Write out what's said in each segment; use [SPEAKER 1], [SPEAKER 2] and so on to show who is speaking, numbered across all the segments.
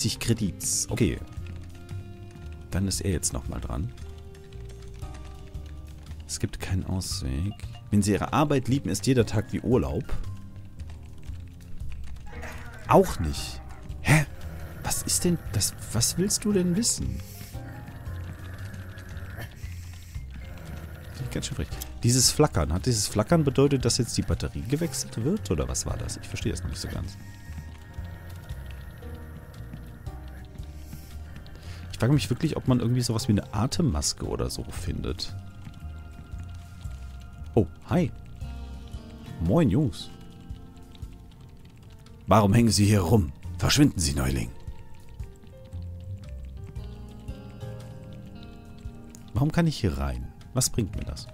[SPEAKER 1] 60 Kredits. Okay. Dann ist er jetzt nochmal dran. Es gibt keinen Ausweg. Wenn Sie Ihre Arbeit lieben, ist jeder Tag wie Urlaub. Auch nicht. Hä? Was ist denn das? Was willst du denn wissen? Ganz schön frech. Dieses Flackern. Hat dieses Flackern bedeutet, dass jetzt die Batterie gewechselt wird? Oder was war das? Ich verstehe das noch nicht so ganz. Ich frage mich wirklich, ob man irgendwie sowas wie eine Atemmaske oder so findet. Oh, hi. Moin, Jungs. Warum hängen Sie hier rum? Verschwinden Sie, Neuling. Warum kann ich hier rein? Was bringt mir das?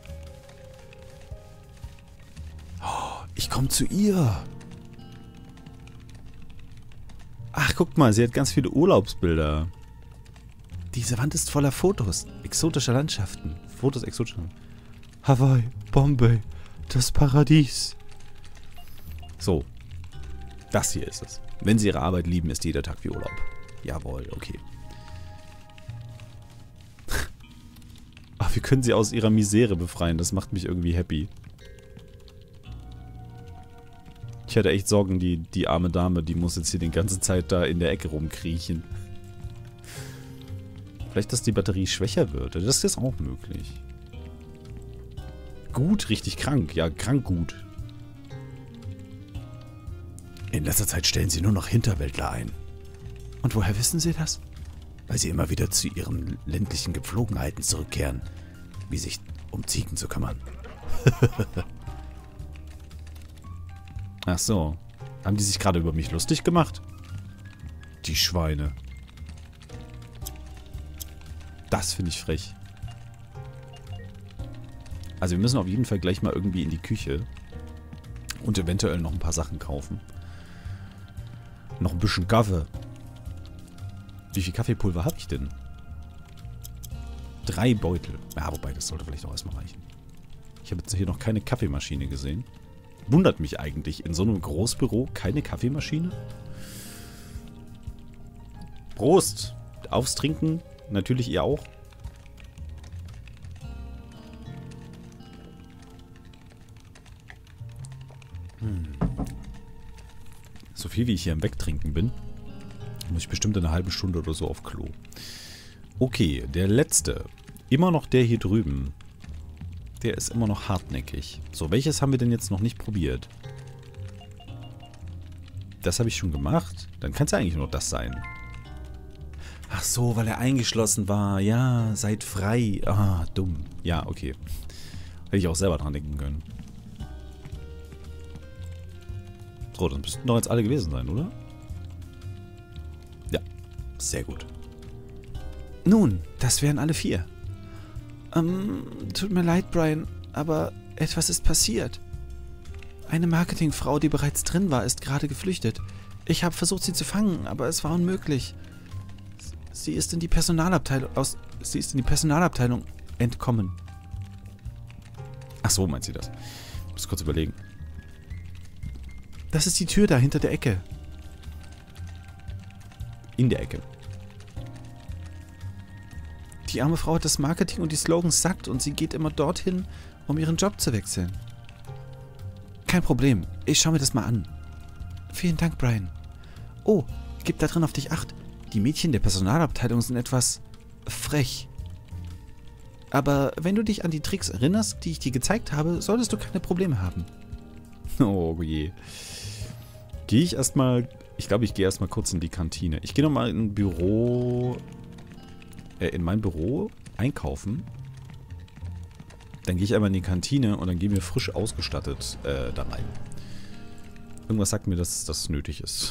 [SPEAKER 1] Oh, ich komme zu ihr. Ach, guck mal, sie hat ganz viele Urlaubsbilder. Diese Wand ist voller Fotos exotischer Landschaften. Fotos exotischer Landschaften. Hawaii, Bombay, das Paradies. So. Das hier ist es. Wenn Sie Ihre Arbeit lieben, ist jeder Tag wie Urlaub. Jawohl, okay. Ach, wir können sie aus ihrer Misere befreien. Das macht mich irgendwie happy. Ich hatte echt Sorgen, die arme Dame, die muss jetzt hier die ganze Zeit da in der Ecke rumkriechen. Vielleicht, dass die Batterie schwächer wird. Das ist auch möglich. Gut, richtig krank. Ja, krank gut. In letzter Zeit stellen Sie nur noch Hinterwäldler ein. Und woher wissen Sie das? Weil Sie immer wieder zu Ihren ländlichen Gepflogenheiten zurückkehren, wie sich um Ziegen zu kümmern. Ach so. Haben die sich gerade über mich lustig gemacht? Die Schweine. Das finde ich frech. Also wir müssen auf jeden Fall gleich mal irgendwie in die Küche und eventuell noch ein paar Sachen kaufen. Noch ein bisschen Kaffee. Wie viel Kaffeepulver habe ich denn? 3 Beutel. Ja, wobei, das sollte vielleicht auch erstmal reichen. Ich habe jetzt hier noch keine Kaffeemaschine gesehen. Wundert mich eigentlich. In so einem Großbüro keine Kaffeemaschine? Prost! Aufs Trinken. Natürlich ihr auch. So viel wie ich hier am Wegtrinken bin, muss ich bestimmt in einer halben Stunde oder so auf Klo. Okay, der letzte. Immer noch der hier drüben. Der ist immer noch hartnäckig. So, welches haben wir denn jetzt noch nicht probiert? Das habe ich schon gemacht. Dann kann es ja eigentlich nur das sein. Ach so, weil er eingeschlossen war. Ja, seid frei. Ah, dumm. Ja, okay. Hätte ich auch selber dran denken können. So, dann müssten doch jetzt alle gewesen sein, oder? Ja, sehr gut. Nun, das wären alle 4. Tut mir leid, Brian, aber etwas ist passiert. Eine Marketingfrau, die bereits drin war, ist gerade geflüchtet. Ich habe versucht, sie zu fangen, aber es war unmöglich. Sie ist in die Personalabteilung entkommen. Ach so, meint sie das? Ich muss kurz überlegen. Das ist die Tür da hinter der Ecke. In der Ecke. Die arme Frau hat das Marketing und die Slogans satt und sie geht immer dorthin, um ihren Job zu wechseln. Kein Problem, ich schaue mir das mal an. Vielen Dank, Brian. Oh, gib da drin auf dich Acht. Die Mädchen der Personalabteilung sind etwas frech. Aber wenn du dich an die Tricks erinnerst, die ich dir gezeigt habe, solltest du keine Probleme haben. Oh je. Gehe ich erstmal... Ich glaube, ich gehe erstmal kurz in die Kantine. Ich gehe nochmal in ein Büro... in mein Büro einkaufen. Dann gehe ich einmal in die Kantine und dann gehen wir frisch ausgestattet da rein. Irgendwas sagt mir, dass das nötig ist.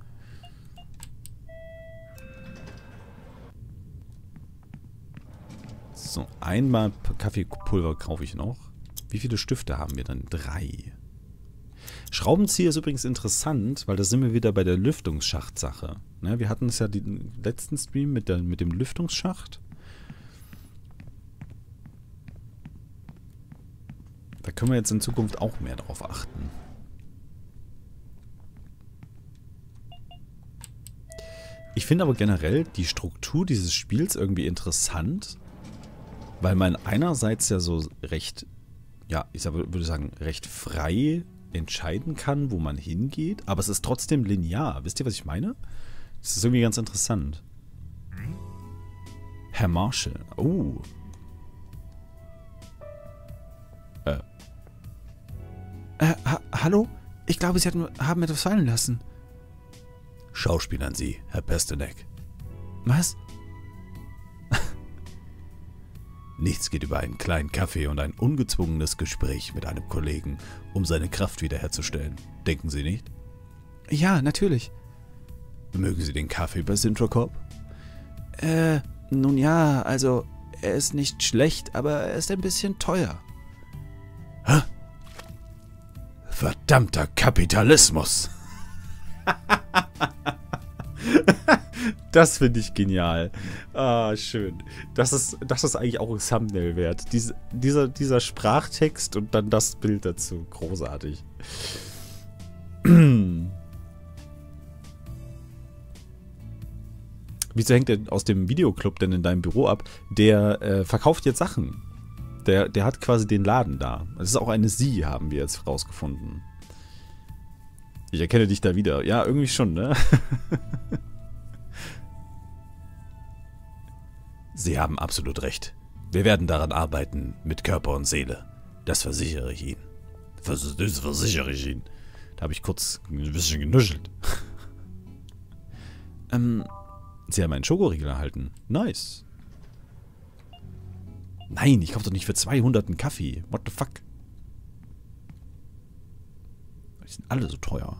[SPEAKER 1] So, einmal Kaffeepulver kaufe ich noch. Wie viele Stifte haben wir dann? 3. Schraubenzieher ist übrigens interessant, weil da sind wir wieder bei der Lüftungsschacht-Sache. Ne, wir hatten es ja den letzten Stream mit dem Lüftungsschacht. Da können wir jetzt in Zukunft auch mehr drauf achten. Ich finde aber generell die Struktur dieses Spiels irgendwie interessant, weil man einerseits ja so recht, ja, würde sagen, recht frei entscheiden kann, wo man hingeht, aber es ist trotzdem linear. Wisst ihr, was ich meine? Das ist irgendwie ganz interessant. Herr Marshall. Oh. Hallo? Ich glaube, Sie haben etwas fallen lassen. Schauspielern Sie, Herr Pasternak. Was? Nichts geht über einen kleinen Kaffee und ein ungezwungenes Gespräch mit einem Kollegen, um seine Kraft wiederherzustellen. Denken Sie nicht? Ja, natürlich. Mögen Sie den Kaffee bei Sintracorp? Nun ja, also, er ist nicht schlecht, aber er ist ein bisschen teuer. Hä? Verdammter Kapitalismus! Das finde ich genial. Ah, schön. Das ist eigentlich auch ein Thumbnail wert. Dieser Sprachtext und dann das Bild dazu. Großartig. Wieso hängt der aus dem Videoclub denn in deinem Büro ab? Der verkauft jetzt Sachen. Der hat quasi den Laden da. Das ist auch eine Sie, haben wir jetzt rausgefunden. Ich erkenne dich da wieder. Ja, irgendwie schon, ne? Sie haben absolut recht. Wir werden daran arbeiten, mit Körper und Seele. Das versichere ich Ihnen. Das versichere ich Ihnen. Da habe ich kurz ein bisschen genuschelt. Sie haben einen Schokoriegel erhalten. Nice. Nein, ich kaufe doch nicht für 200 einen Kaffee. What the fuck? Die sind alle so teuer.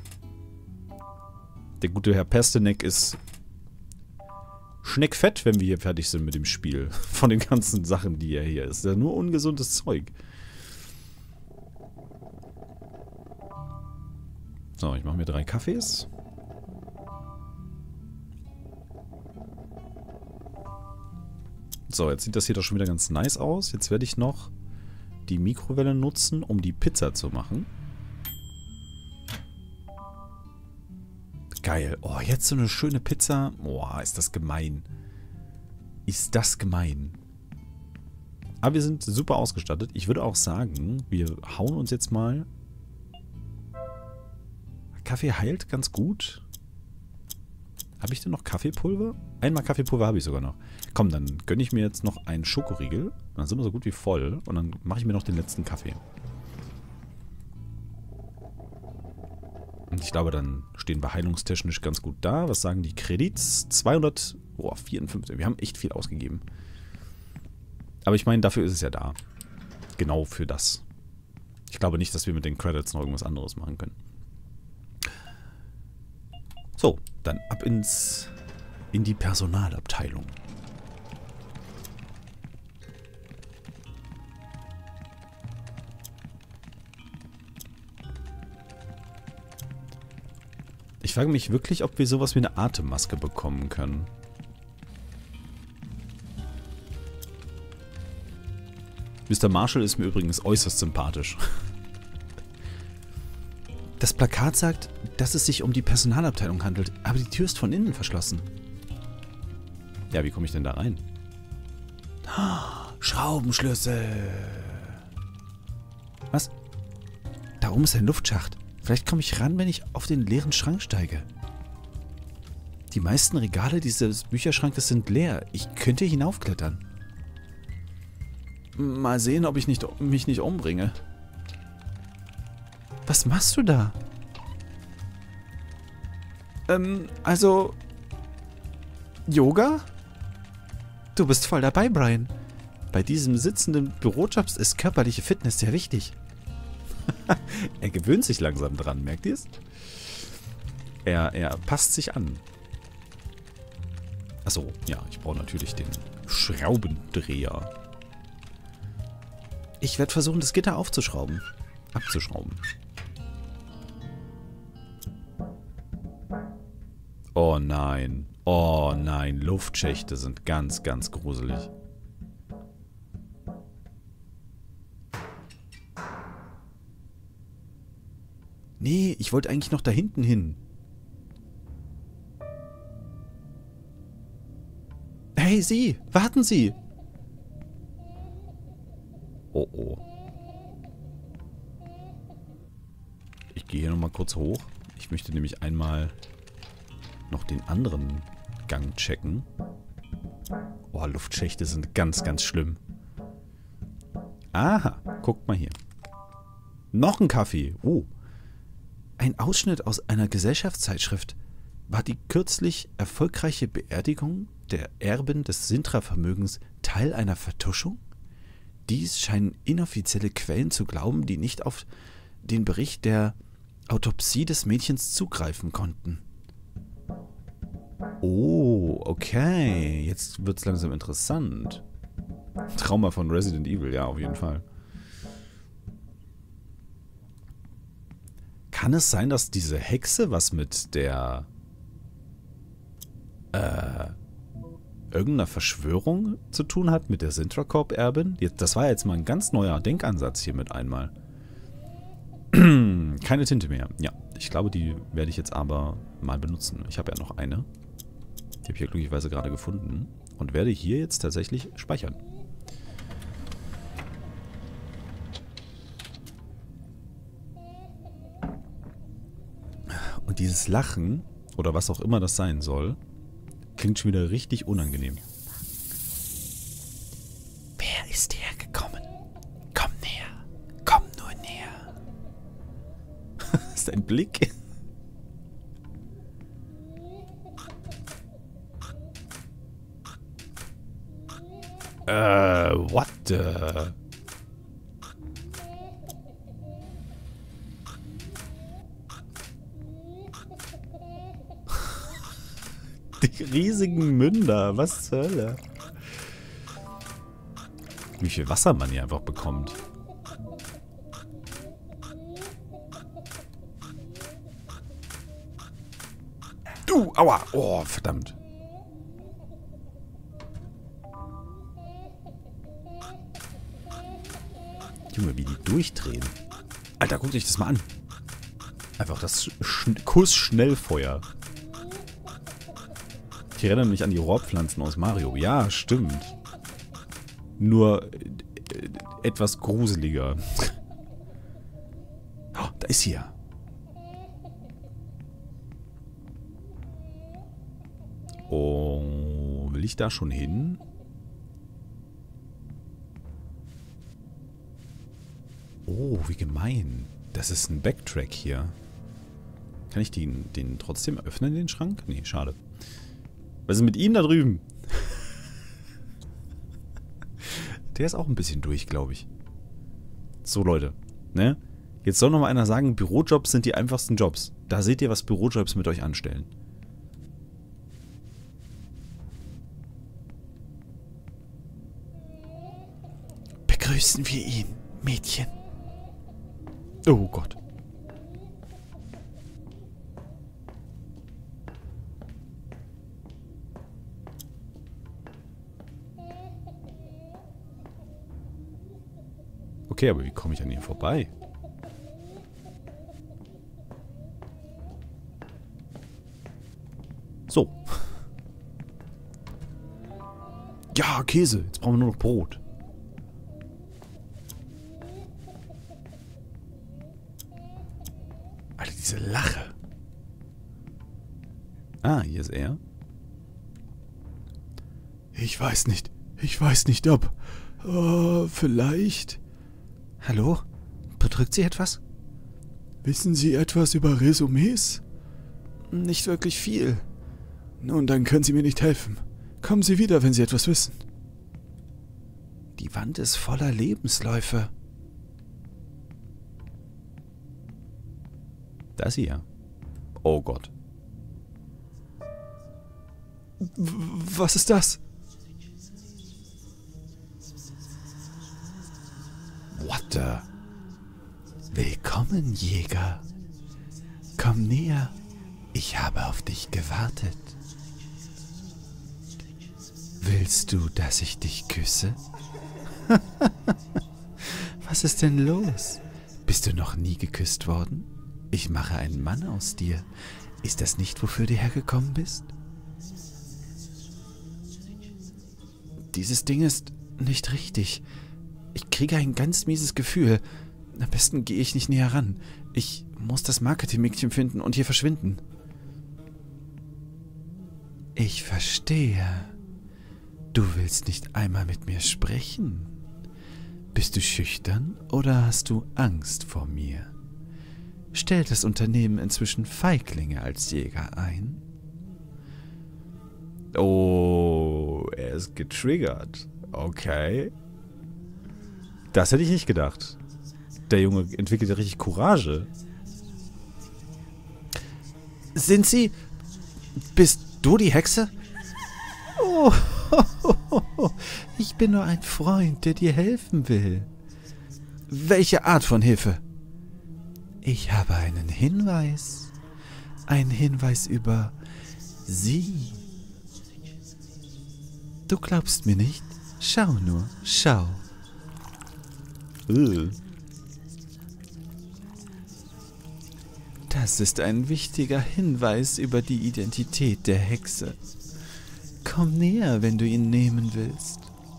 [SPEAKER 1] Der gute Herr Pasternak ist schneckfett, wenn wir hier fertig sind mit dem Spiel. Von den ganzen Sachen, die er hier ist. Ja, nur ungesundes Zeug. So, ich mache mir 3 Kaffees. So, jetzt sieht das hier doch schon wieder ganz nice aus. Jetzt werde ich noch die Mikrowelle nutzen, um die Pizza zu machen. Geil. Oh, jetzt so eine schöne Pizza. Boah, ist das gemein. Ist das gemein. Aber wir sind super ausgestattet. Ich würde auch sagen, wir hauen uns jetzt mal... Kaffee heilt ganz gut. Habe ich denn noch Kaffeepulver? Einmal Kaffeepulver habe ich sogar noch. Komm, dann gönne ich mir jetzt noch einen Schokoriegel. Dann sind wir so gut wie voll. Und dann mache ich mir noch den letzten Kaffee. Und ich glaube, dann stehen wir heilungstechnisch ganz gut da. Was sagen die Kredits? 254. Wir haben echt viel ausgegeben. Aber ich meine, dafür ist es ja da. Genau für das. Ich glaube nicht, dass wir mit den Credits noch irgendwas anderes machen können. So, dann ab in die Personalabteilung. Ich frage mich wirklich, ob wir sowas wie eine Atemmaske bekommen können. Mr. Marshall ist mir übrigens äußerst sympathisch. Das Plakat sagt, dass es sich um die Personalabteilung handelt, aber die Tür ist von innen verschlossen. Ja, wie komme ich denn da rein? Schraubenschlüssel. Was? Da oben ist ein Luftschacht. Vielleicht komme ich ran, wenn ich auf den leeren Schrank steige. Die meisten Regale dieses Bücherschrankes sind leer. Ich könnte hinaufklettern. Mal sehen, ob ich mich nicht umbringe. Was machst du da? Also... Yoga? Du bist voll dabei, Brian. Bei diesem sitzenden Bürojobs ist körperliche Fitness sehr wichtig. Er gewöhnt sich langsam dran, merkt ihr es? Er passt sich an. Achso, ja, ich brauche natürlich den Schraubendreher. Ich werde versuchen, das Gitter abzuschrauben. Oh nein. Oh nein, Luftschächte sind ganz, ganz gruselig. Nee, ich wollte eigentlich noch da hinten hin. Hey, Sie! Warten Sie! Oh, oh. Ich gehe hier nochmal kurz hoch. Ich möchte nämlich einmal noch den anderen Gang checken. Oh, Luftschächte sind ganz, ganz schlimm. Aha, guckt mal hier. Noch ein Kaffee. Oh. Ein Ausschnitt aus einer Gesellschaftszeitschrift. War die kürzlich erfolgreiche Beerdigung der Erbin des Sintra-Vermögens Teil einer Vertuschung? Dies scheinen inoffizielle Quellen zu glauben, die nicht auf den Bericht der Autopsie des Mädchens zugreifen konnten. Oh, okay. Jetzt wird's langsam interessant. Trauma von Resident Evil, ja, auf jeden Fall. Kann es sein, dass diese Hexe was mit der irgendeiner Verschwörung zu tun hat, mit der Sintra-Corp-Erbin? Das war jetzt mal ein ganz neuer Denkansatz hier mit einmal. Keine Tinte mehr. Ja, ich glaube, die werde ich jetzt aber mal benutzen. Ich habe ja noch eine. Die habe ich ja glücklicherweise gerade gefunden. Und werde hier jetzt tatsächlich speichern. Und dieses Lachen, oder was auch immer das sein soll, klingt schon wieder richtig unangenehm. Wer ist hergekommen? Komm näher. Komm nur näher. Ist ein Blick? What the... Die riesigen Münder, was zur Hölle? Wie viel Wasser man hier einfach bekommt. Du, aua, oh, verdammt. Junge, wie die durchdrehen. Alter, guck dich das mal an. Einfach das Kussschnellfeuer. Ich erinnere mich an die Rohrpflanzen aus Mario. Ja, stimmt. Nur etwas gruseliger. Oh, da ist sie ja. Oh, will ich da schon hin? Oh, wie gemein. Das ist ein Backtrack hier. Kann ich den trotzdem öffnen, den Schrank? Nee, schade. Was ist mit ihm da drüben? Der ist auch ein bisschen durch, glaube ich. So, Leute. Ne? Jetzt soll noch mal einer sagen, Bürojobs sind die einfachsten Jobs. Da seht ihr, was Bürojobs mit euch anstellen. Begrüßen wir ihn, Mädchen. Oh Gott. Okay, aber wie komme ich an ihm vorbei? So. Ja, Käse. Jetzt brauchen wir nur noch Brot. Alter, diese Lache. Ah, hier ist er. Ich weiß nicht. Ich weiß nicht, ob... vielleicht... Hallo? Bedrückt Sie etwas? Wissen Sie etwas über Resümees? Nicht wirklich viel. Nun, dann können Sie mir nicht helfen. Kommen Sie wieder, wenn Sie etwas wissen. Die Wand ist voller Lebensläufe. Da ist sie ja. Oh Gott. Was ist das? What the? Willkommen, Jäger. Komm näher. Ich habe auf dich gewartet. Willst du, dass ich dich küsse? Was ist denn los? Bist du noch nie geküsst worden? Ich mache einen Mann aus dir. Ist das nicht, wofür du hergekommen bist? Dieses Ding ist nicht richtig. Ich kriege ein ganz mieses Gefühl. Am besten gehe ich nicht näher ran. Ich muss das Marketingmädchen finden und hier verschwinden. Ich verstehe. Du willst nicht einmal mit mir sprechen. Bist du schüchtern oder hast du Angst vor mir? Stellt das Unternehmen inzwischen Feiglinge als Jäger ein? Oh, er ist getriggert. Okay. Das hätte ich nicht gedacht. Der Junge entwickelt ja richtig Courage. Sind Sie... Bist du die Hexe? Oh, ich bin nur ein Freund, der dir helfen will. Welche Art von Hilfe? Ich habe einen Hinweis. Einen Hinweis über Sie. Du glaubst mir nicht? Schau nur, schau. Das ist ein wichtiger Hinweis über die Identität der Hexe. Komm näher, wenn du ihn nehmen willst.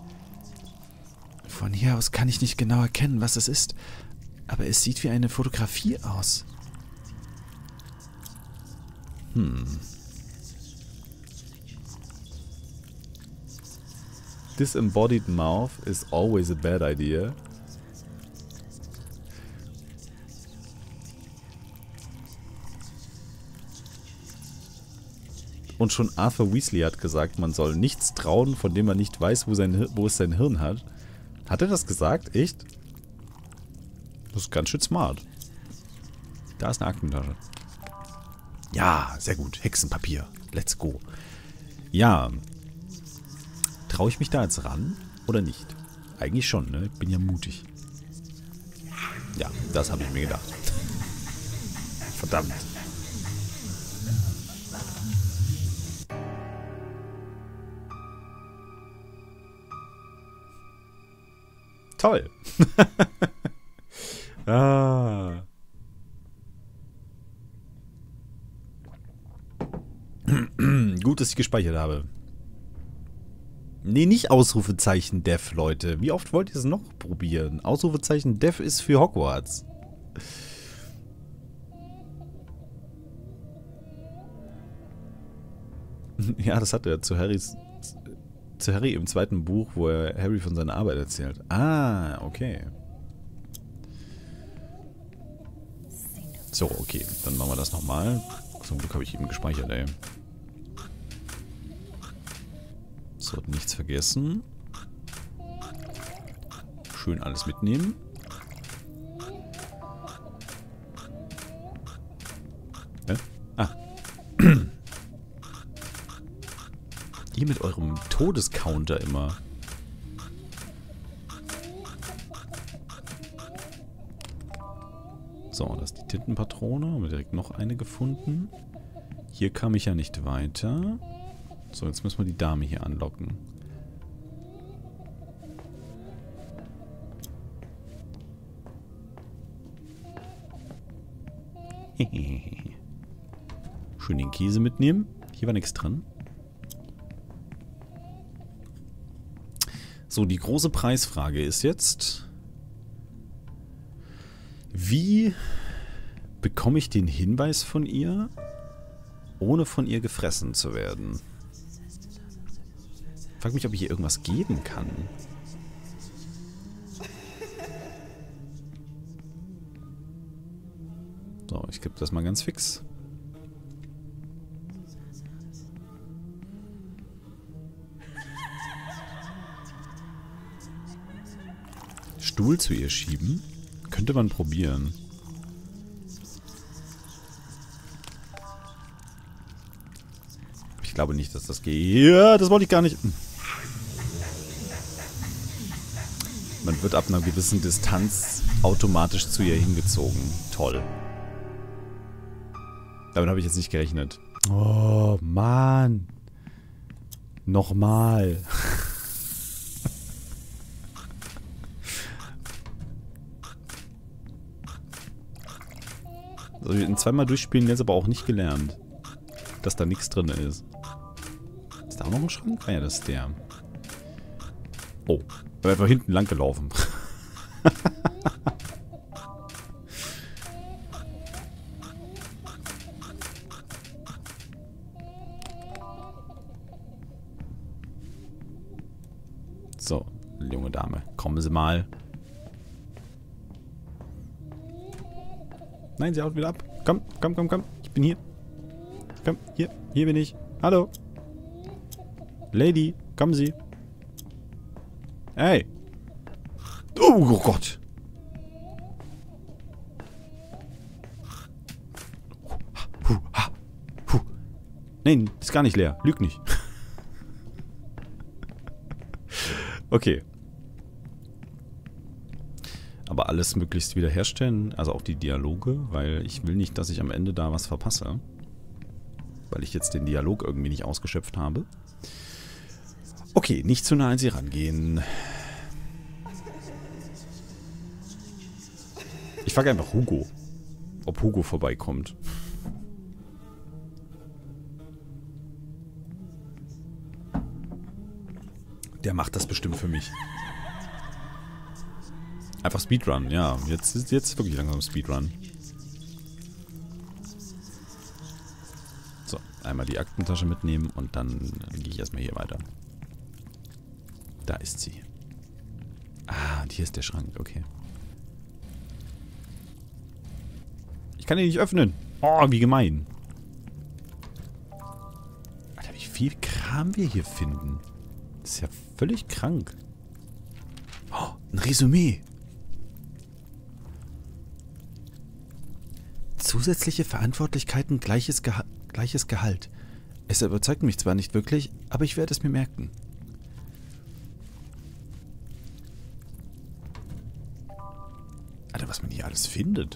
[SPEAKER 1] Von hier aus kann ich nicht genau erkennen, was es ist, aber es sieht wie eine Fotografie aus. Disembodied mouth is always a bad idea. Und schon Arthur Weasley hat gesagt, man soll nichts trauen, von dem man nicht weiß, wo es sein Hirn hat. Hat er das gesagt? Echt? Das ist ganz schön smart. Da ist eine Aktentasche. Ja, sehr gut. Hexenpapier. Let's go. Ja. Traue ich mich da jetzt ran oder nicht? Eigentlich schon, ne? Ich bin ja mutig. Ja, das habe ich mir gedacht. Verdammt. Toll. Ah. Gut, dass ich gespeichert habe. Nee, nicht Ausrufezeichen Def, Leute. Wie oft wollt ihr es noch probieren? Ausrufezeichen Def ist für Hogwarts. Ja, das hat er zu Harry im zweiten Buch, wo er Harry von seiner Arbeit erzählt. Ah, okay. So, okay. Dann machen wir das nochmal. Zum Glück habe ich eben gespeichert, ey. So, nichts vergessen. Schön alles mitnehmen. Ah. Ihr mit eurem Todescounter immer. So, das ist die Tintenpatrone. Haben wir direkt noch eine gefunden. Hier kam ich ja nicht weiter. So, jetzt müssen wir die Dame hier anlocken. Schön den Käse mitnehmen. Hier war nichts dran. So, die große Preisfrage ist jetzt, wie bekomme ich den Hinweis von ihr, ohne von ihr gefressen zu werden? Ich frage mich, ob ich ihr irgendwas geben kann. So, ich gebe das mal ganz fix. Stuhl zu ihr schieben? Könnte man probieren. Ich glaube nicht, dass das geht. Ja, das wollte ich gar nicht. Man wird ab einer gewissen Distanz automatisch zu ihr hingezogen. Toll. Damit habe ich jetzt nicht gerechnet. Oh, Mann. Nochmal. Also in zweimal durchspielen jetzt aber auch nicht gelernt, dass da nichts drin ist. Ist da auch noch ein Schrank? Ah ja, das ist der. Oh, er war hinten lang gelaufen. So, junge Dame, kommen Sie mal. Nein, sie haut wieder ab. Komm, komm, komm, komm. Ich bin hier. Komm, hier bin ich. Hallo. Lady, kommen Sie. Hey. Oh Gott. Nein, ist gar nicht leer. Lüg nicht. Okay. Aber alles möglichst wiederherstellen, also auch die Dialoge, weil ich will nicht, dass ich am Ende da was verpasse. Weil ich jetzt den Dialog irgendwie nicht ausgeschöpft habe. Okay, nicht zu nah an sie rangehen. Ich frage einfach Hugo, ob Hugo vorbeikommt. Der macht das bestimmt für mich. Einfach Speedrun, ja. Jetzt wirklich langsam Speedrun. So, einmal die Aktentasche mitnehmen und dann gehe ich erstmal hier weiter. Da ist sie. Ah, und hier ist der Schrank, okay. Ich kann ihn nicht öffnen. Oh, wie gemein. Alter, wie viel Kram wir hier finden. Das ist ja völlig krank. Oh, ein Resümee. Zusätzliche Verantwortlichkeiten, gleiches Gehalt. Es überzeugt mich zwar nicht wirklich, aber ich werde es mir merken. Alter, was man hier alles findet.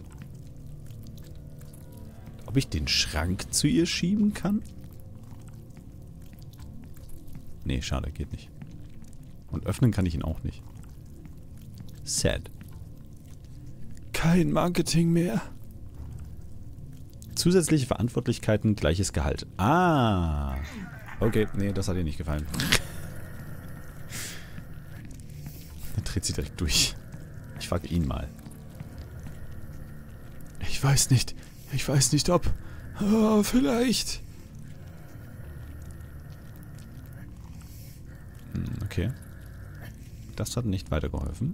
[SPEAKER 1] Ob ich den Schrank zu ihr schieben kann? Nee, schade, geht nicht. Und öffnen kann ich ihn auch nicht. Sad. Kein Marketing mehr. Zusätzliche Verantwortlichkeiten, gleiches Gehalt. Ah. Okay, nee, das hat ihr nicht gefallen. Dann dreht sie direkt durch. Ich frage ihn mal. Ich weiß nicht ob. Oh, vielleicht. Okay. Das hat nicht weitergeholfen.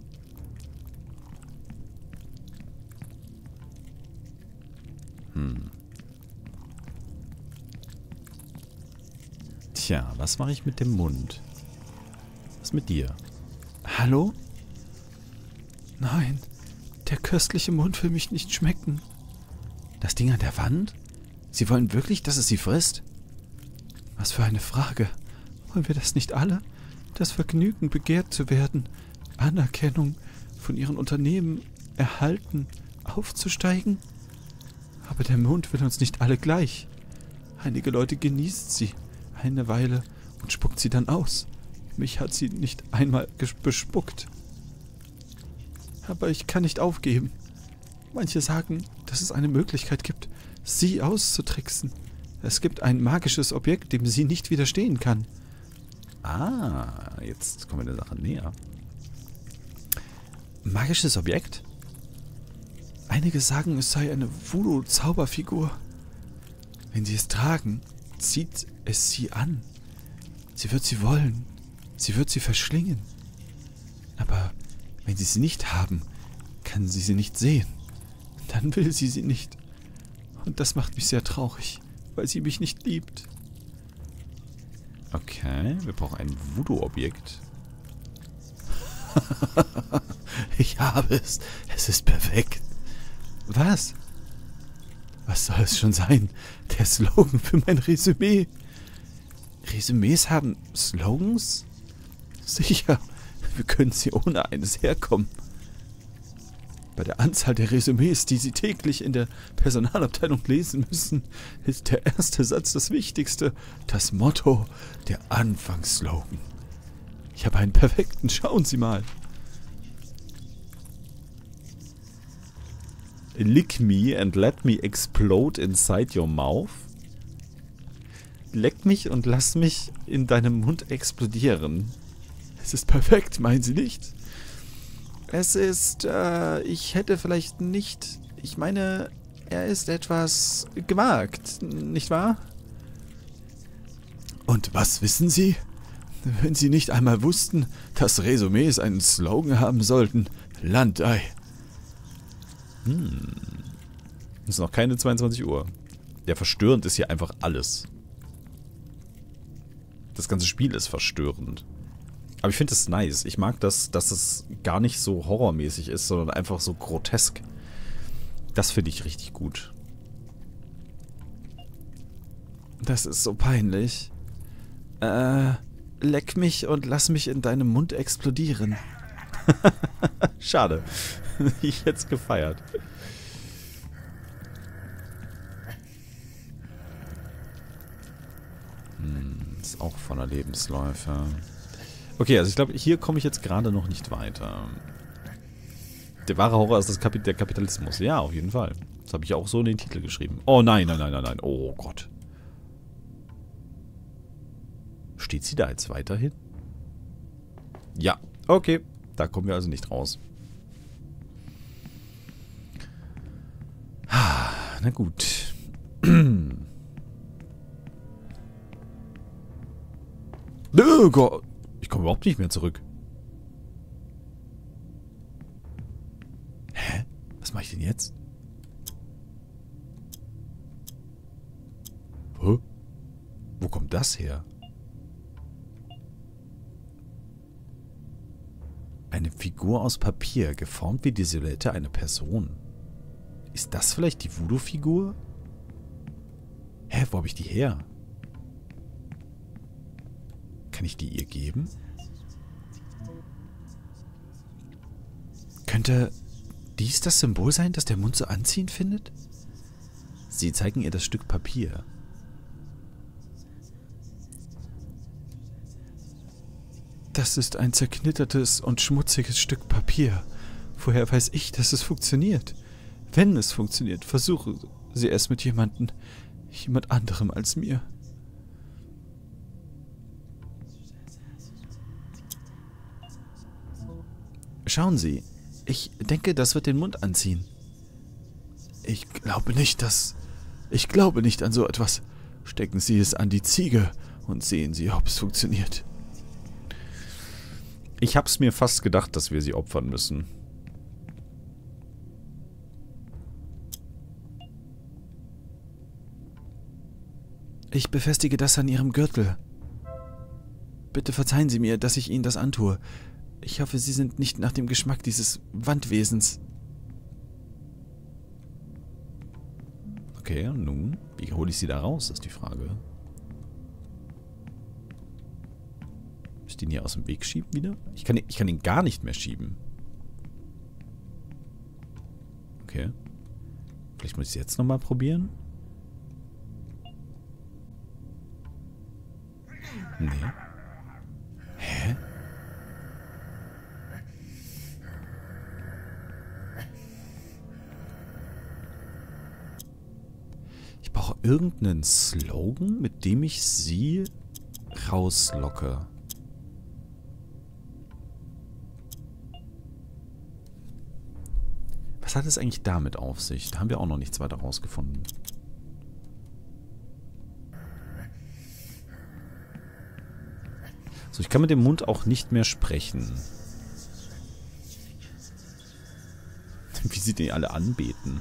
[SPEAKER 1] Tja, was mache ich mit dem Mund? Was mit dir? Hallo? Nein, der köstliche Mund will mich nicht schmecken. Das Ding an der Wand? Sie wollen wirklich, dass es sie frisst? Was für eine Frage. Wollen wir das nicht alle? Das Vergnügen, begehrt zu werden, Anerkennung von ihren Unternehmen erhalten, aufzusteigen? Aber der Mond will uns nicht alle gleich. Einige Leute genießt sie eine Weile und spuckt sie dann aus. Mich hat sie nicht einmal bespuckt. Aber ich kann nicht aufgeben. Manche sagen, dass es eine Möglichkeit gibt, sie auszutricksen. Es gibt ein magisches Objekt, dem sie nicht widerstehen kann. Ah, jetzt kommen wir der Sache näher. Magisches Objekt? Einige sagen, es sei eine Voodoo-Zauberfigur. Wenn sie es tragen, zieht es sie an. Sie wird sie wollen. Sie wird sie verschlingen. Aber wenn sie nicht haben, kann sie nicht sehen. Dann will sie nicht. Und das macht mich sehr traurig, weil sie mich nicht liebt. Okay, wir brauchen ein Voodoo-Objekt. Ich habe es. Es ist perfekt. Was? Was soll es schon sein? Der Slogan für mein Resümee. Resümees haben Slogans? Sicher, wir können sie ohne eines herkommen. Bei der Anzahl der Resümees, die Sie täglich in der Personalabteilung lesen müssen, ist der erste Satz das Wichtigste, das Motto, der Anfangsslogan. Ich habe einen perfekten, schauen Sie mal. Lick me and let me explode inside your mouth. Leck mich und lass mich in deinem Mund explodieren. Es ist perfekt, meinen Sie nicht? Es ist, ich hätte vielleicht nicht... Ich meine, er ist etwas gewagt, nicht wahr? Und was wissen Sie? Wenn Sie nicht einmal wussten, dass Resümés einen Slogan haben sollten. Landei. Es ist noch keine 22 Uhr. Ja, verstörend ist hier einfach alles. Das ganze Spiel ist verstörend. Aber ich finde es nice. Ich mag das, dass es gar nicht so horrormäßig ist, sondern einfach so grotesk. Das finde ich richtig gut. Das ist so peinlich. Leck mich und lass mich in deinem Mund explodieren. Schade. Ich hätte es gefeiert. Ist auch voller Lebensläufe. Okay, also ich glaube, hier komme ich jetzt gerade noch nicht weiter. Der wahre Horror ist der Kapitalismus. Ja, auf jeden Fall. Das habe ich auch so in den Titel geschrieben. Oh nein, nein, nein, nein, nein. Oh Gott. Steht sie da jetzt weiterhin? Ja, okay. Da kommen wir also nicht raus. Na gut. Oh Gott. Ich komme überhaupt nicht mehr zurück. Hä? Was mache ich denn jetzt? Hä? Wo kommt das her? Eine Figur aus Papier, geformt wie die Silhouette einer Person. Ist das vielleicht die Voodoo-Figur? Hä, wo habe ich die her? Kann ich die ihr geben? Könnte dies das Symbol sein, das der Mund so anziehend findet? Sie zeigen ihr das Stück Papier. Das ist ein zerknittertes und schmutziges Stück Papier. Woher weiß ich, dass es funktioniert? Wenn es funktioniert, versuche sie es mit jemand anderem als mir. Schauen Sie, ich denke, das wird den Mund anziehen. Ich glaube nicht an so etwas. Stecken Sie es an die Ziege und sehen Sie, ob es funktioniert. Ich hab's mir fast gedacht, dass wir sie opfern müssen. Ich befestige das an Ihrem Gürtel. Bitte verzeihen Sie mir, dass ich Ihnen das antue. Ich hoffe, Sie sind nicht nach dem Geschmack dieses Wandwesens. Okay, und nun? Wie hole ich sie da raus, ist die Frage. Muss ich den hier aus dem Weg schieben wieder? Ich kann ihn gar nicht mehr schieben. Okay. Vielleicht muss ich es jetzt nochmal probieren. Nee. Hä? Ich brauche irgendeinen Slogan, mit dem ich sie rauslocke. Was hat es eigentlich damit auf sich? Da haben wir auch noch nichts weiter rausgefunden. So, ich kann mit dem Mund auch nicht mehr sprechen. Wie sie den alle anbeten.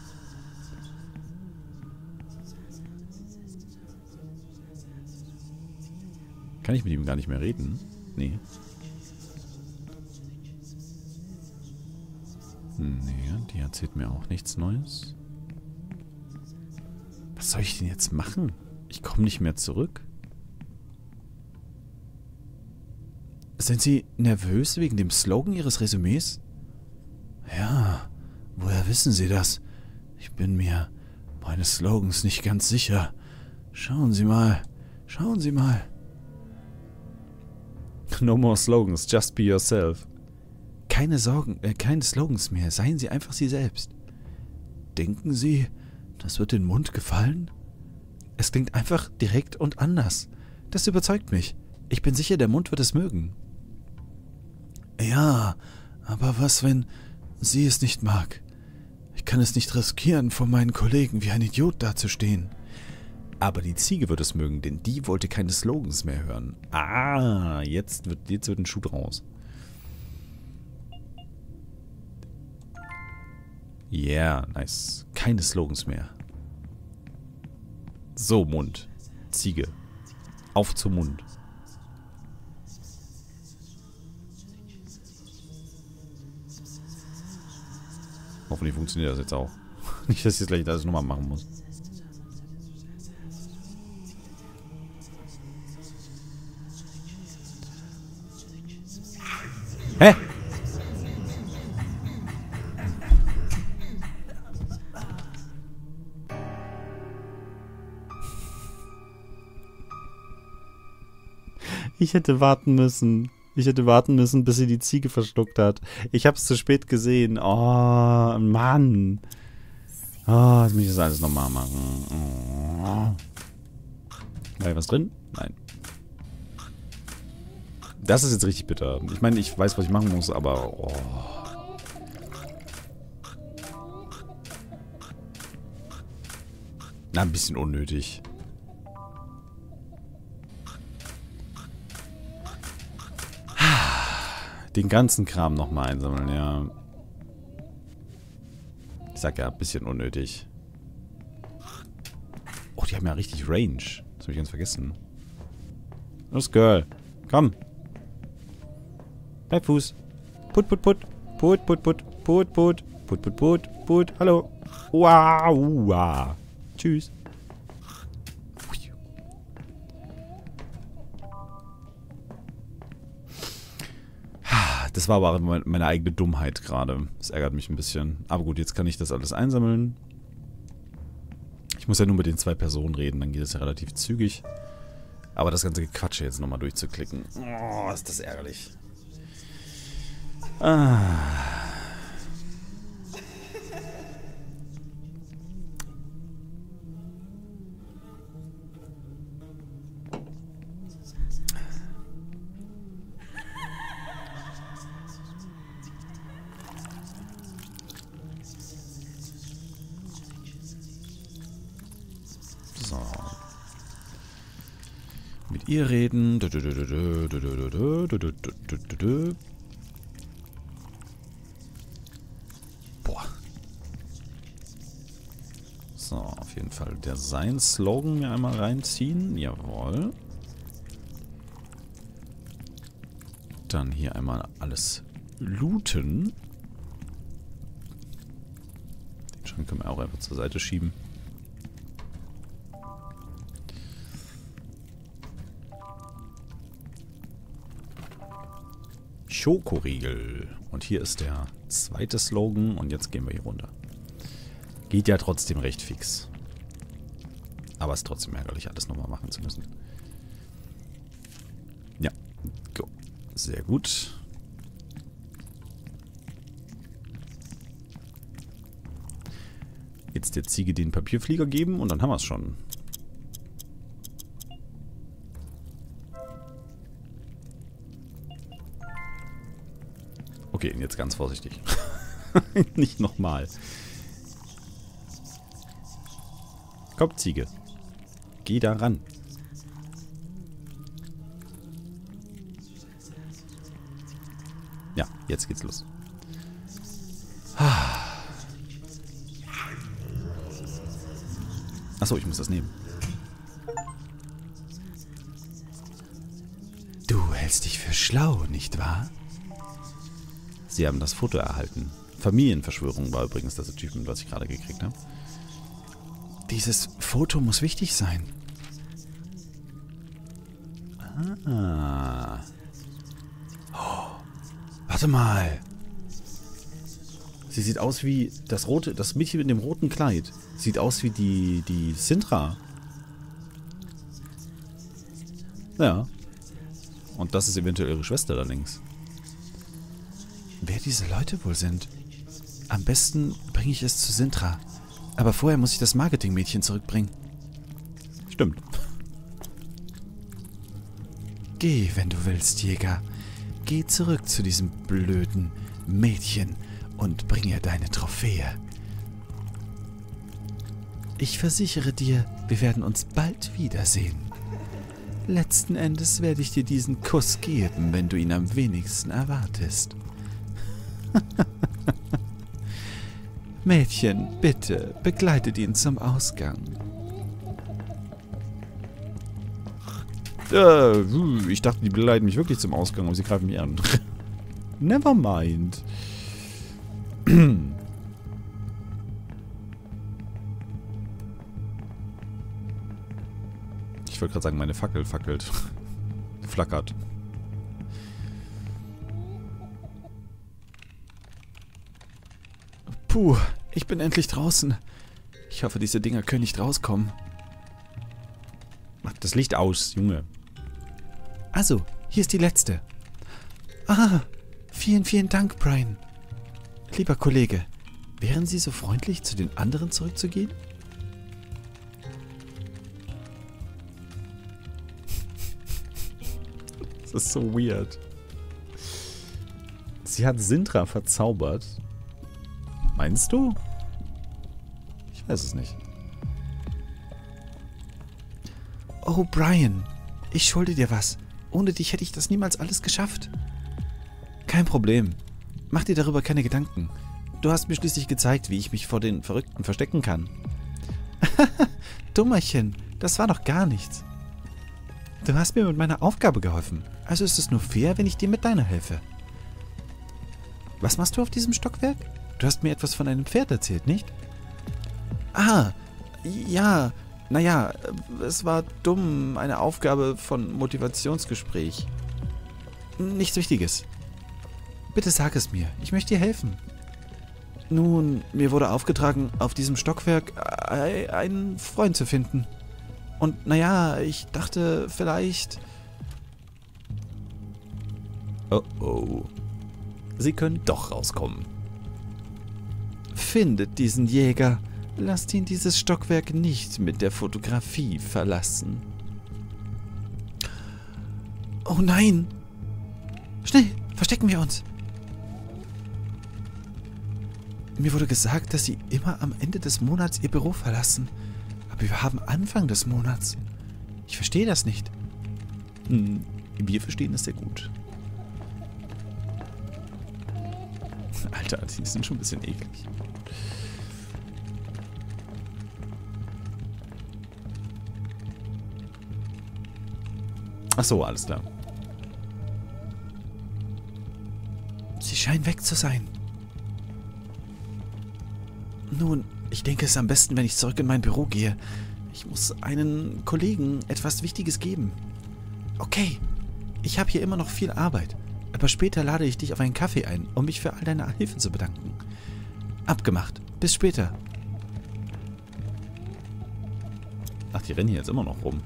[SPEAKER 1] Kann ich mit ihm gar nicht mehr reden? Nee. Nee, die erzählt mir auch nichts Neues. Was soll ich denn jetzt machen? Ich komme nicht mehr zurück. Sind Sie nervös wegen dem Slogan Ihres Resümees? Ja, woher wissen Sie das? Ich bin mir meines Slogans nicht ganz sicher. Schauen Sie mal, schauen Sie mal. No more slogans, just be yourself. Keine Sorgen, keine Slogans mehr, seien Sie einfach Sie selbst. Denken Sie, das wird den Mund gefallen? Es klingt einfach direkt und anders. Das überzeugt mich. Ich bin sicher, der Mund wird es mögen. Ja, aber was, wenn sie es nicht mag? Ich kann es nicht riskieren, vor meinen Kollegen wie ein Idiot dazustehen. Aber die Ziege wird es mögen, denn die wollte keine Slogans mehr hören. Ah, jetzt wird ein Schuh draus. Yeah, nice. Keine Slogans mehr. So, Mund. Ziege. Auf zum Mund. Hoffentlich funktioniert das jetzt auch. Nicht, dass ich jetzt gleich alles nochmal machen muss. Hä? Ich hätte warten müssen. Ich hätte warten müssen, bis sie die Ziege verschluckt hat. Ich habe es zu spät gesehen. Oh, Mann. Oh, jetzt muss ich das alles nochmal machen. Oh. War hier was drin? Nein. Das ist jetzt richtig bitter. Ich meine, ich weiß, was ich machen muss, aber... Oh. Na, ein bisschen unnötig. Den ganzen Kram nochmal einsammeln, ja. Ich sag ja, ein bisschen unnötig. Oh, die haben ja richtig Range. Das habe ich ganz vergessen. Los, Girl. Komm. Bleib Fuß. Put, put, put. Put, put, put. Put, put. Put, put, put. Put. Hallo. Wow. Wow. Tschüss. Das war aber meine eigene Dummheit gerade. Das ärgert mich ein bisschen. Aber gut, jetzt kann ich das alles einsammeln. Ich muss ja nur mit den 2 Personen reden, dann geht es ja relativ zügig. Aber das ganze Gequatsche jetzt nochmal durchzuklicken. Oh, ist das ärgerlich. Ah. So. Mit ihr reden. Boah. So, auf jeden Fall der Sein-Slogan mir einmal reinziehen. Jawohl. Dann hier einmal alles looten. Den Schrank können wir auch einfach zur Seite schieben. Schokoriegel. Und hier ist der 2. Slogan. Und jetzt gehen wir hier runter. Geht ja trotzdem recht fix. Aber es ist trotzdem ärgerlich, alles nochmal machen zu müssen. Ja. Go. Sehr gut. Jetzt der Ziege den Papierflieger geben und dann haben wir es schon. Okay, jetzt ganz vorsichtig. Nicht nochmal. Komm, Ziege. Geh da ran. Ja, jetzt geht's los. Achso, ich muss das nehmen. Du hältst dich für schlau, nicht wahr? Sie haben das Foto erhalten. Familienverschwörung war übrigens das Achievement, was ich gerade gekriegt habe. Dieses Foto muss wichtig sein. Ah. Oh, warte mal. Sie sieht aus wie das Mädchen mit dem roten Kleid. Sieht aus wie die Sintra. Ja. Und das ist eventuell ihre Schwester da links. Wer diese Leute wohl sind? Am besten bringe ich es zu Sintra. Aber vorher muss ich das Marketingmädchen zurückbringen. Stimmt. Geh, wenn du willst, Jäger. Geh zurück zu diesem blöden Mädchen und bring ihr deine Trophäe. Ich versichere dir, wir werden uns bald wiedersehen. Letzten Endes werde ich dir diesen Kuss geben, wenn du ihn am wenigsten erwartest. Mädchen, bitte, begleitet ihn zum Ausgang. Ich dachte, die begleiten mich wirklich zum Ausgang, aber sie greifen mich an. Never mind. Ich wollte gerade sagen, meine Fackel fackelt. Flackert. Puh, ich bin endlich draußen. Ich hoffe, diese Dinger können nicht rauskommen. Mach das Licht aus, Junge. Also, hier ist die letzte. Ah, vielen, vielen Dank, Brian. Lieber Kollege, wären Sie so freundlich, zu den anderen zurückzugehen? Das ist so weird. Sie hat Sintra verzaubert. Meinst du? Ich weiß es nicht. Oh, Brian, ich schulde dir was. Ohne dich hätte ich das niemals alles geschafft. Kein Problem. Mach dir darüber keine Gedanken. Du hast mir schließlich gezeigt, wie ich mich vor den Verrückten verstecken kann. Dummerchen, das war doch gar nichts. Du hast mir mit meiner Aufgabe geholfen. Also ist es nur fair, wenn ich dir mit deiner helfe. Was machst du auf diesem Stockwerk? Du hast mir etwas von einem Pferd erzählt, nicht? Ah, ja. Naja, es war dumm, eine Aufgabe von Motivationsgespräch. Nichts Wichtiges. Bitte sag es mir. Ich möchte dir helfen. Nun, mir wurde aufgetragen, auf diesem Stockwerk einen Freund zu finden. Und naja, ich dachte vielleicht... Oh oh. Sie können doch rauskommen. Findet diesen Jäger. Lasst ihn dieses Stockwerk nicht mit der Fotografie verlassen. Oh nein! Schnell, verstecken wir uns! Mir wurde gesagt, dass Sie immer am Ende des Monats Ihr Büro verlassen. Aber wir haben Anfang des Monats. Ich verstehe das nicht. Wir verstehen das sehr gut. Alter, die sind schon ein bisschen eklig. Ach so, alles klar. Sie scheinen weg zu sein. Nun, ich denke, es ist am besten, wenn ich zurück in mein Büro gehe. Ich muss einen Kollegen etwas Wichtiges geben. Okay, ich habe hier immer noch viel Arbeit, aber später lade ich dich auf einen Kaffee ein, um mich für all deine Hilfe zu bedanken. Abgemacht. Bis später. Ach, die rennen hier jetzt immer noch rum.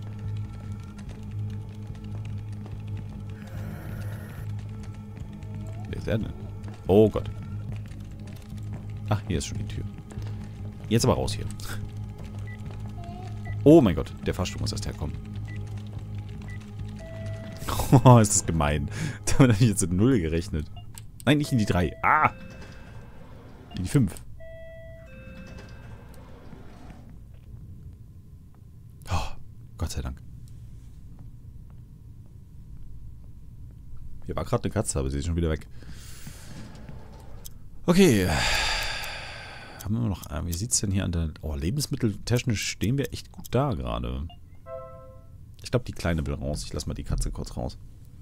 [SPEAKER 1] Wer ist der denn? Oh Gott. Ach, hier ist schon die Tür. Jetzt aber raus hier. Oh mein Gott, der Fahrstuhl muss erst herkommen. Oh, ist das gemein. Damit habe ich jetzt in 0 gerechnet. Nein, nicht in die 3. Ah! In die 5. Oh, Gott sei Dank. Hier war gerade eine Katze, aber sie ist schon wieder weg. Okay. Haben wir noch... Wie sieht es denn hier an der... Oh, lebensmitteltechnisch stehen wir echt gut da gerade. Ich glaube, die Kleine will raus. Ich lasse mal die Katze kurz raus.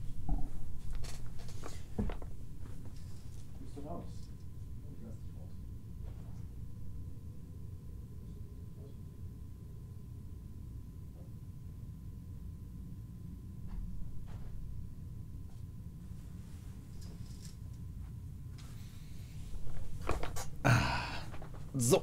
[SPEAKER 1] So.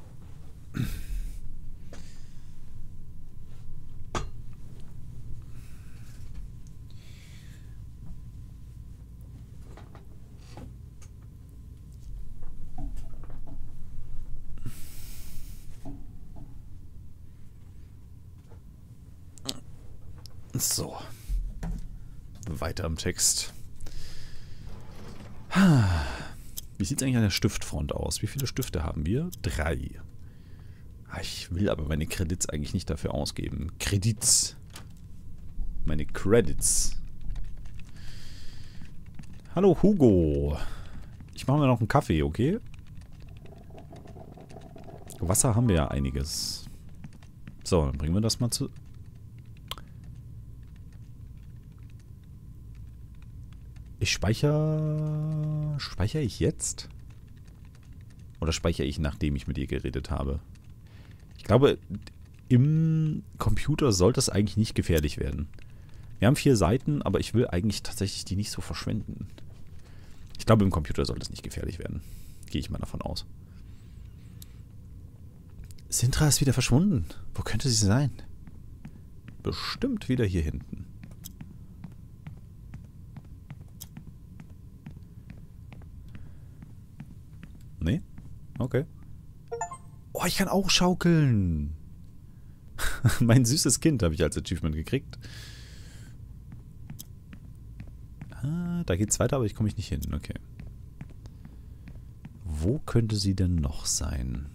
[SPEAKER 1] So. Weiter im Text. Wie sieht es eigentlich an der Stiftfront aus? Wie viele Stifte haben wir? 3. Ich will aber meine Credits eigentlich nicht dafür ausgeben. Credits. Meine Credits. Hallo Hugo. Ich mache mir noch einen Kaffee, okay? Wasser haben wir ja einiges. So, dann bringen wir das mal zu... Ich speichere... Speichere ich jetzt? Oder speichere ich, nachdem ich mit ihr geredet habe? Ich glaube, im Computer sollte es eigentlich nicht gefährlich werden. Wir haben 4 Seiten, aber ich will eigentlich tatsächlich die nicht so verschwenden. Ich glaube, im Computer sollte es nicht gefährlich werden. Gehe ich mal davon aus. Sintra ist wieder verschwunden. Wo könnte sie sein? Bestimmt wieder hier hinten. Nee? Okay. Oh, ich kann auch schaukeln. Mein süßes Kind habe ich als Achievement gekriegt. Ah, da geht's weiter, aber ich komme nicht hin. Okay. Wo könnte sie denn noch sein?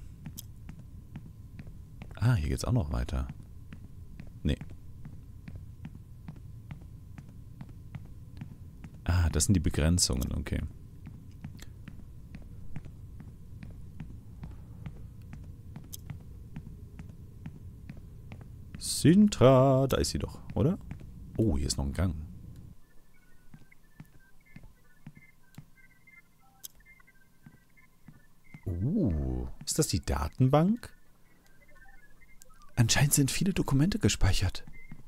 [SPEAKER 1] Ah, hier geht's auch noch weiter. Nee. Ah, das sind die Begrenzungen, okay. Sintra, da ist sie doch, oder? Oh, hier ist noch ein Gang. Ist das die Datenbank? Anscheinend sind viele Dokumente gespeichert.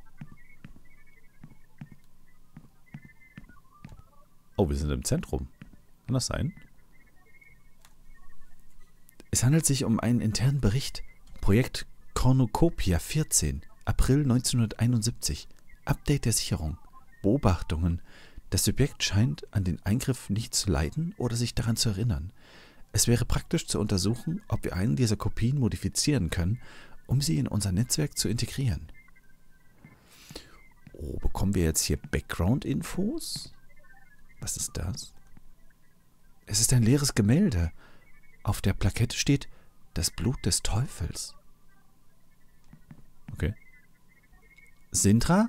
[SPEAKER 1] Oh, wir sind im Zentrum. Kann das sein? Es handelt sich um einen internen Bericht. Projekt Cornucopia 14, April 1971. Update der Sicherung. Beobachtungen. Das Subjekt scheint an den Eingriff nicht zu leiden oder sich daran zu erinnern. Es wäre praktisch zu untersuchen, ob wir einen dieser Kopien modifizieren können, um sie in unser Netzwerk zu integrieren. Oh, bekommen wir jetzt hier Background-Infos? Was ist das? Es ist ein leeres Gemälde. Auf der Plakette steht das Blut des Teufels. Okay. Sintra?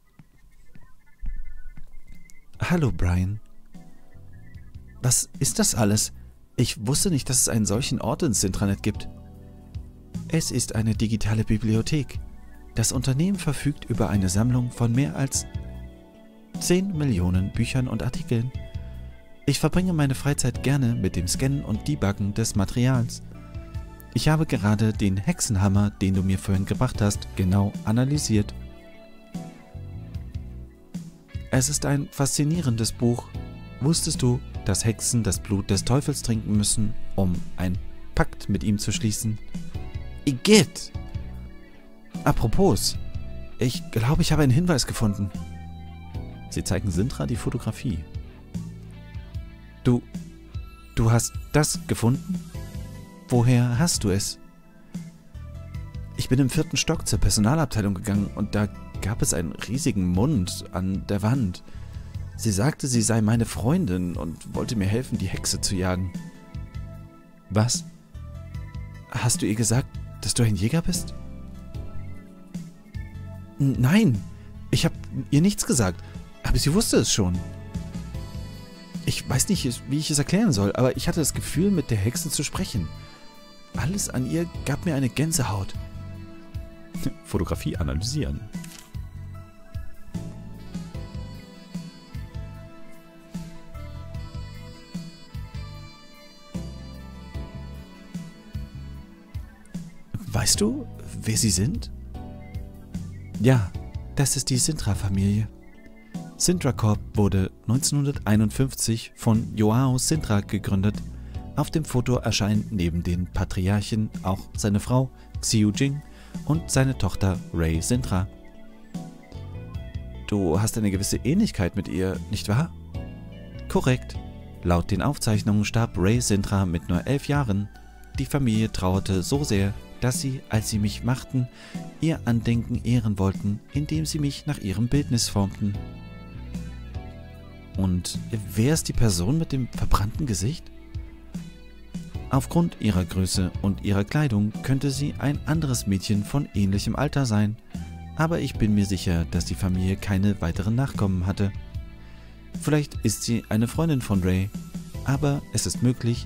[SPEAKER 1] Hallo, Brian. Was ist das alles? Ich wusste nicht, dass es einen solchen Ort ins Sintranet gibt. Es ist eine digitale Bibliothek. Das Unternehmen verfügt über eine Sammlung von mehr als 10 Millionen Büchern und Artikeln. Ich verbringe meine Freizeit gerne mit dem Scannen und Debuggen des Materials. Ich habe gerade den Hexenhammer, den du mir vorhin gebracht hast, genau analysiert. Es ist ein faszinierendes Buch. Wusstest du, dass Hexen das Blut des Teufels trinken müssen, um einen Pakt mit ihm zu schließen? Igitt! Apropos, ich glaube, ich habe einen Hinweis gefunden. Sie zeigen Sintra die Fotografie. Du hast das gefunden? Woher hast du es? Ich bin im 4. Stock zur Personalabteilung gegangen und da gab es einen riesigen Mund an der Wand. Sie sagte, sie sei meine Freundin und wollte mir helfen, die Hexe zu jagen. Was? Hast du ihr gesagt, dass du ein Jäger bist? Nein, ich habe ihr nichts gesagt, aber sie wusste es schon. Ich weiß nicht, wie ich es erklären soll, aber ich hatte das Gefühl, mit der Hexe zu sprechen. Alles an ihr gab mir eine Gänsehaut. Fotografie analysieren. Weißt du, wer sie sind? Ja, das ist die Sintra-Familie. Sintra Corp wurde 1951 von Joao Sintra gegründet. Auf dem Foto erscheinen neben den Patriarchen auch seine Frau Xiu Jing und seine Tochter Ray Sintra. Du hast eine gewisse Ähnlichkeit mit ihr, nicht wahr? Korrekt. Laut den Aufzeichnungen starb Ray Sintra mit nur 11 Jahren. Die Familie trauerte so sehr, dass sie, als sie mich machten, ihr Andenken ehren wollten, indem sie mich nach ihrem Bildnis formten. Und wer ist die Person mit dem verbrannten Gesicht? Aufgrund ihrer Größe und ihrer Kleidung könnte sie ein anderes Mädchen von ähnlichem Alter sein, aber ich bin mir sicher, dass die Familie keine weiteren Nachkommen hatte. Vielleicht ist sie eine Freundin von Ray, aber es ist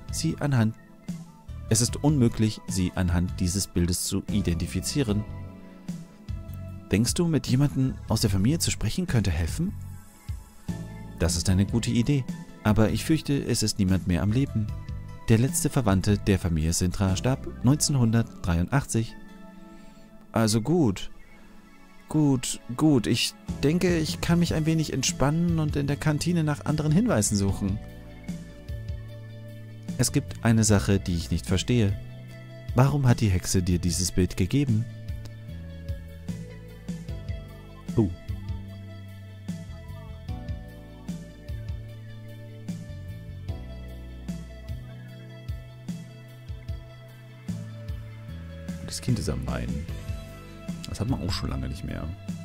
[SPEAKER 1] unmöglich, sie anhand dieses Bildes zu identifizieren. Denkst du, mit jemandem aus der Familie zu sprechen könnte helfen? Das ist eine gute Idee, aber ich fürchte, es ist niemand mehr am Leben. Der letzte Verwandte der Familie Sintra starb 1983. Also gut. Gut. Ich denke, ich kann mich ein wenig entspannen und in der Kantine nach anderen Hinweisen suchen. Es gibt eine Sache, die ich nicht verstehe. Warum hat die Hexe dir dieses Bild gegeben? Oh. Das Kind ist am Weinen. Das hat man auch schon lange nicht mehr.